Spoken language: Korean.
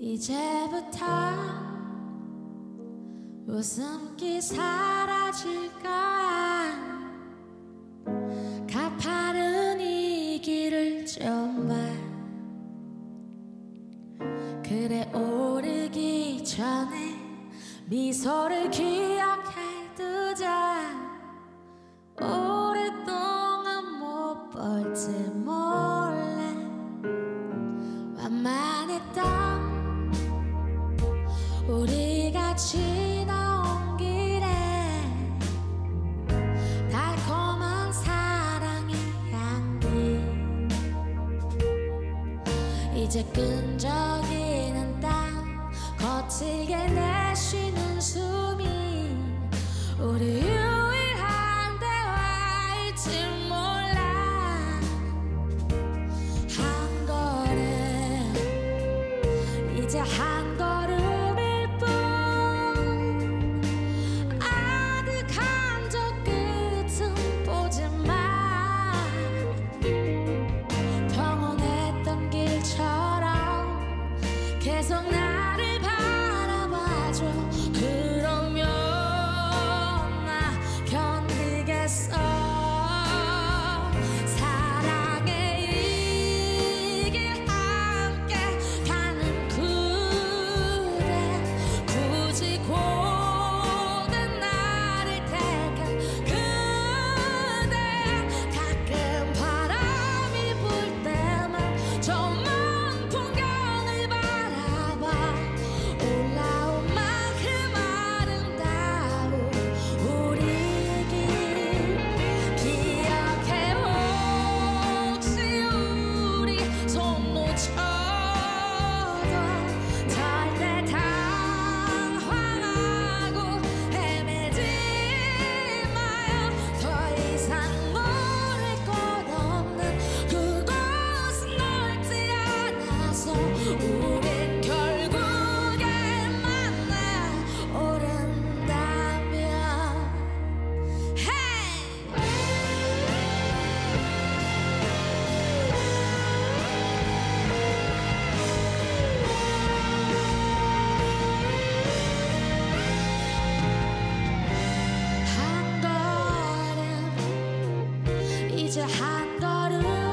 이제부터 웃음기 사라질 거야. 가파른 이 길을 좀 봐. 그래 오르기 전에 미소를 기억해 두자. 오랫동안 못 볼지 몰래 완만했던 우리가 지나온 길에 달콤한 사랑의 향기. 이제 끈적이는 땀 거칠게 내쉬는 숨이 우리 유일한 대화일지 몰라. 한 걸음 이제 한 걸음일 뿐. 아득한 저 끝은 보지 마. 평온했던 길처럼 계속 나를 바라봐줘. 그러면 나 견디겠어. 사랑의 이 길 함께 가는 그대. 굳이 고된 나를 택한 그대. 가끔 바람이 불 때만 저 먼 풍경을 바라봐. 올라온 만큼 아름다운 우리 길 기억해. 혹시 우리 손 놓쳐도 절대 당황하고 헤매지 마요. 더 이상 모를 것 없는 그곳은 넓지 않아서 우린 결국에 만나 오른다면. Hey! 한 걸음 이제 한 걸음